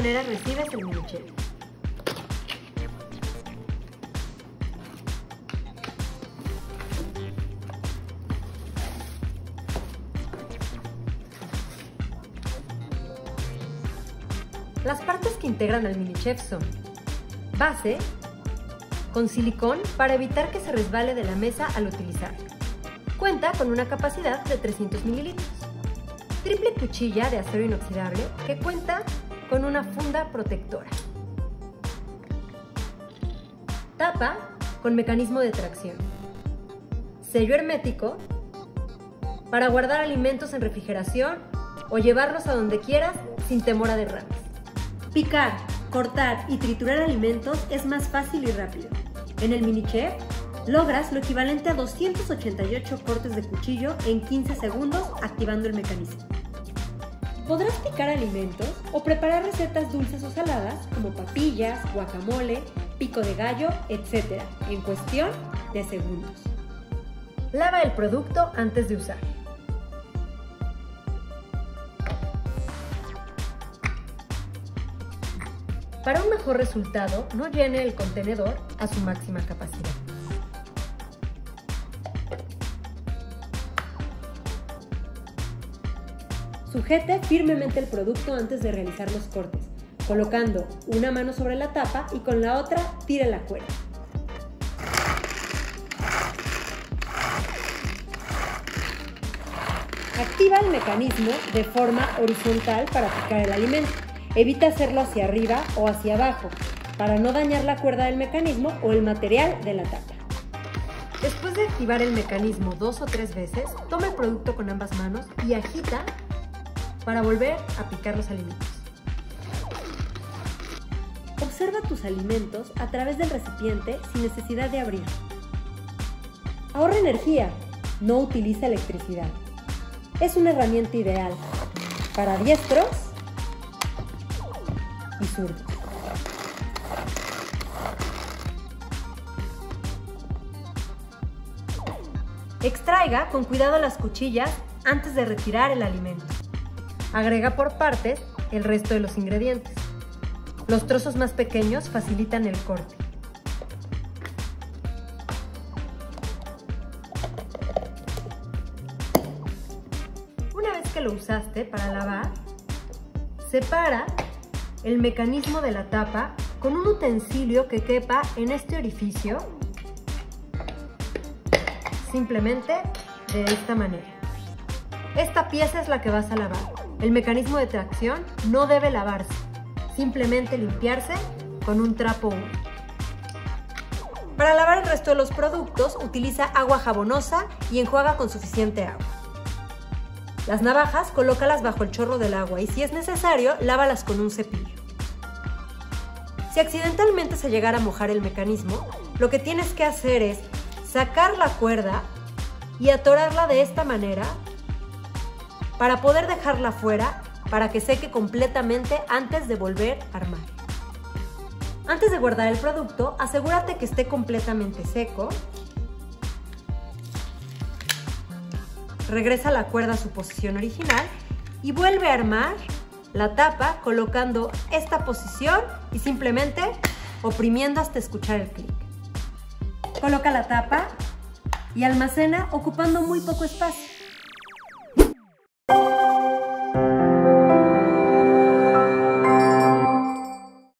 manera recibes el mini chef. Las partes que integran al mini chef son base con silicón para evitar que se resbale de la mesa al utilizarlo. Cuenta con una capacidad de 300 mililitros. Triple cuchilla de acero inoxidable que cuenta con una funda protectora. Tapa con mecanismo de tracción. Sello hermético para guardar alimentos en refrigeración o llevarlos a donde quieras sin temor a derrames. Picar, cortar y triturar alimentos es más fácil y rápido. En el mini chef logras lo equivalente a 288 cortes de cuchillo en 15 segundos activando el mecanismo. Podrás picar alimentos o preparar recetas dulces o saladas como papillas, guacamole, pico de gallo, etc. en cuestión de segundos. Lava el producto antes de usar. Para un mejor resultado, no llene el contenedor a su máxima capacidad. Sujete firmemente el producto antes de realizar los cortes, colocando una mano sobre la tapa y con la otra tire la cuerda. Activa el mecanismo de forma horizontal para picar el alimento. Evita hacerlo hacia arriba o hacia abajo, para no dañar la cuerda del mecanismo o el material de la tapa. Después de activar el mecanismo 2 o 3 veces, toma el producto con ambas manos y agita para volver a picar los alimentos. Observa tus alimentos a través del recipiente sin necesidad de abrir. Ahorra energía, no utiliza electricidad. Es una herramienta ideal para diestros y zurdos. Extraiga con cuidado las cuchillas antes de retirar el alimento. Agrega por partes el resto de los ingredientes. Los trozos más pequeños facilitan el corte. Una vez que lo usaste para lavar, separa el mecanismo de la tapa con un utensilio que quepa en este orificio, simplemente de esta manera. Esta pieza es la que vas a lavar. El mecanismo de tracción no debe lavarse, simplemente limpiarse con un trapo húmedo. Para lavar el resto de los productos, utiliza agua jabonosa y enjuaga con suficiente agua. Las navajas, colócalas bajo el chorro del agua y si es necesario, lávalas con un cepillo. Si accidentalmente se llegara a mojar el mecanismo, lo que tienes que hacer es sacar la cuerda y atorarla de esta manera para poder dejarla fuera para que seque completamente antes de volver a armar. Antes de guardar el producto, asegúrate que esté completamente seco. Regresa la cuerda a su posición original y vuelve a armar la tapa colocando esta posición y simplemente oprimiendo hasta escuchar el clic. Coloca la tapa y almacena ocupando muy poco espacio.